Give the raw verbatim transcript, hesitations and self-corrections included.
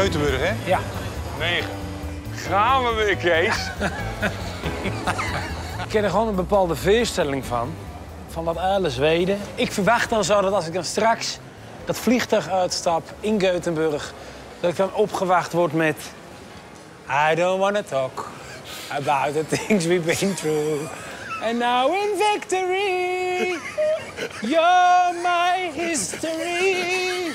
Göteborg, hè? Ja. Negen. Gaan we weer, Kees? Ik heb er gewoon een bepaalde voorstelling van. Van dat alle Zweden. Ik verwacht dan zo dat als ik dan straks dat vliegtuig uitstap in Gothenburg... dat ik dan opgewacht word met... I don't want to talk about the things we've been through. And now in victory, you're my history.